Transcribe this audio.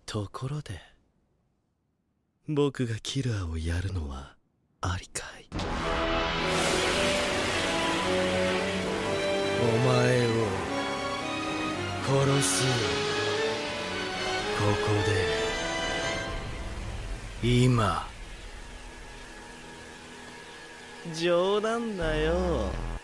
ところで僕がキラーをやるのはありかい？お前を殺す。ここで今。冗談だよ。